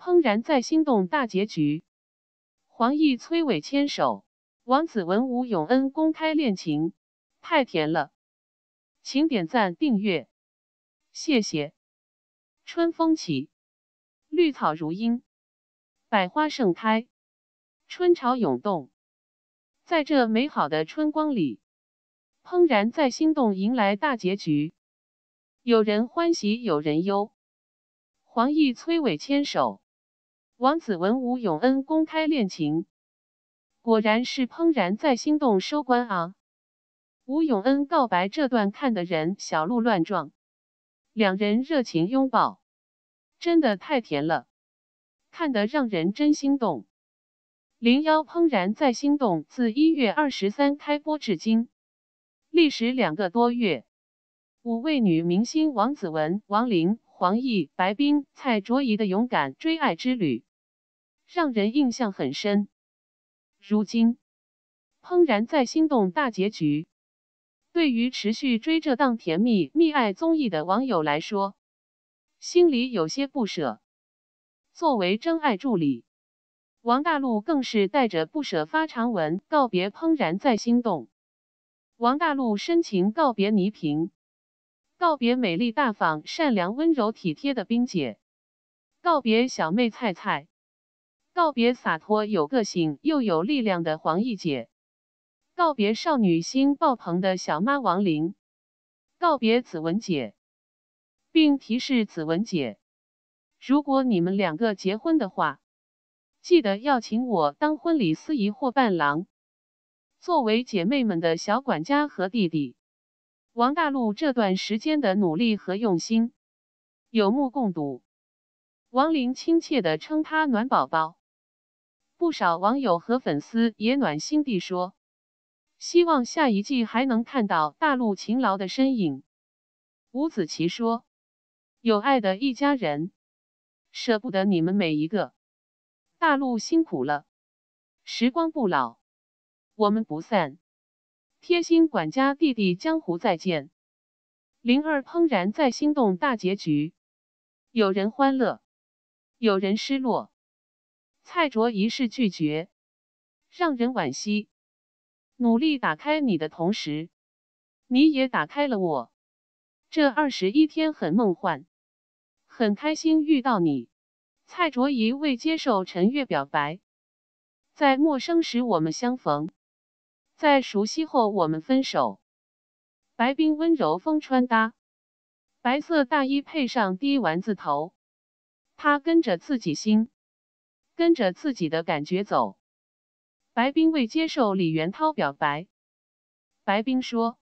怦然在心动大结局，黄奕崔伟牵手，王子文吴永恩公开恋情，太甜了，请点赞订阅，谢谢。春风起，绿草如茵，百花盛开，春潮涌动。在这美好的春光里，怦然在心动迎来大结局，有人欢喜有人忧。黄奕崔伟牵手，王子文吴永恩公开恋情，果然是怦然在心动收官啊！吴永恩告白这段看得人小鹿乱撞，两人热情拥抱，真的太甜了，看得让人真心动。01怦然在心动自1月23开播至今，历时2个多月，5位女明星王子文、王琳、黄奕、白冰、蔡卓宜的勇敢追爱之旅，让人印象很深。如今，怦然在心动大结局，对于持续追这档甜蜜蜜爱综艺的网友来说，心里有些不舍。作为真爱助理，王大陆更是带着不舍发长文告别怦然在心动。王大陆深情告别倪萍，告别美丽大方、善良温柔体贴的冰姐，告别小妹菜菜，告别洒脱有个性又有力量的黄奕姐，告别少女心爆棚的小妈王琳，告别子文姐，并提示子文姐，如果你们2个结婚的话，记得要请我当婚礼司仪或伴郎。作为姐妹们的小管家和弟弟，王大陆这段时间的努力和用心，有目共睹。王琳亲切地称他暖宝宝，不少网友和粉丝也暖心地说，希望下一季还能看到大陆勤劳的身影。吴子琪说，有爱的一家人，舍不得你们每一个。大陆辛苦了，时光不老，我们不散。贴心管家弟弟江湖再见。02怦然在心动大结局，有人欢乐，有人失落。蔡卓宜是拒绝，让人惋惜。努力打开你的同时，你也打开了我。这21天很梦幻，很开心遇到你。蔡卓宜未接受陈月表白，在陌生时我们相逢，在熟悉后我们分手。白冰温柔风穿搭，白色大衣配上低丸子头，她跟着自己心，跟着自己的感觉走。白冰未接受李元涛表白，白冰说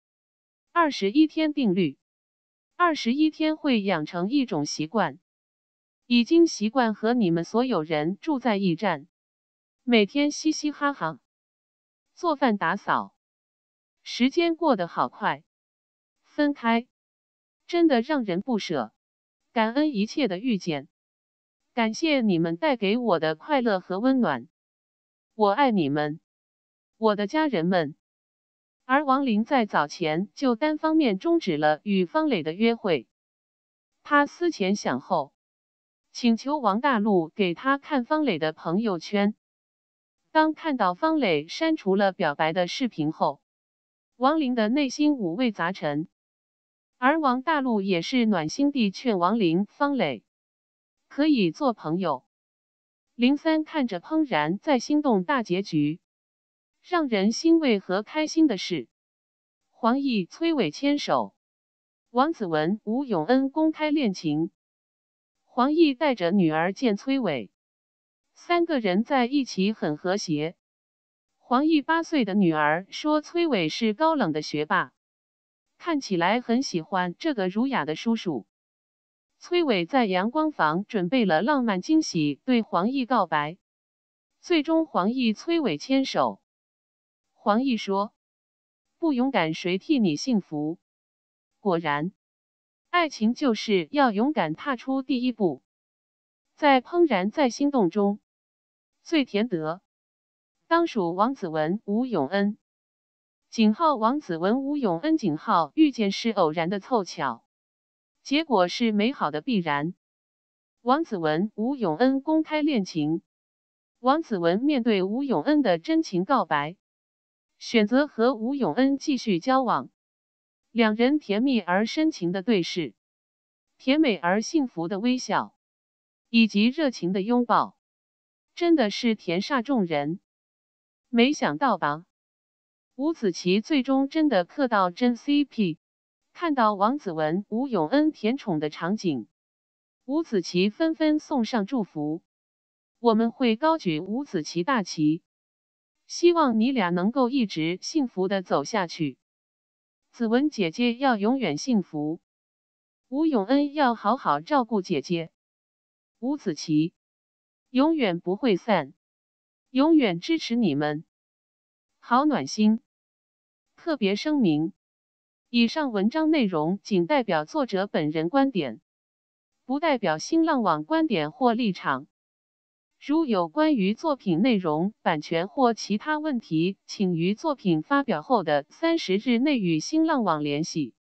，21天定律，21天会养成一种习惯。已经习惯和你们所有人住在一站，每天嘻嘻哈哈，做饭打扫，时间过得好快。分开，真的让人不舍。感恩一切的遇见，感谢你们带给我的快乐和温暖。我爱你们，我的家人们。而王琳在早前就单方面终止了与方磊的约会，她思前想后，请求王大陆给他看方磊的朋友圈。当看到方磊删除了表白的视频后，王琳的内心五味杂陈。而王大陆也是暖心地劝王琳、方磊可以做朋友。03看着怦然在心动大结局，让人欣慰和开心的是，黄奕、崔伟牵手，王子文、吴永恩公开恋情。黄奕带着女儿见崔伟，3个人在一起很和谐。黄奕8岁的女儿说崔伟是高冷的学霸，看起来很喜欢这个儒雅的叔叔。崔伟在阳光房准备了浪漫惊喜，对黄奕告白。最终黄奕、崔伟牵手。黄奕说，不勇敢谁替你幸福？果然，爱情就是要勇敢踏出第一步。在怦然在心动中，最甜得当属王子文、吴永恩。井号王子文、吴永恩井号遇见是偶然的凑巧，结果是美好的必然。 王子文、吴永恩公开恋情。王子文面对吴永恩的真情告白，选择和吴永恩继续交往。两人甜蜜而深情的对视，甜美而幸福的微笑，以及热情的拥抱，真的是甜煞众人。没想到吧？吴子琪最终真的磕到真 CP。看到王子文、吴永恩甜宠的场景，吴子琪纷纷送上祝福。我们会高举吴子琪大旗，希望你俩能够一直幸福的走下去。子文姐姐要永远幸福，吴永恩要好好照顾姐姐。吴子琪永远不会散，永远支持你们。好暖心。特别声明：以上文章内容仅代表作者本人观点，不代表新浪网观点或立场。如有关于作品内容、版权或其他问题，请于作品发表后的30日内与新浪网联系。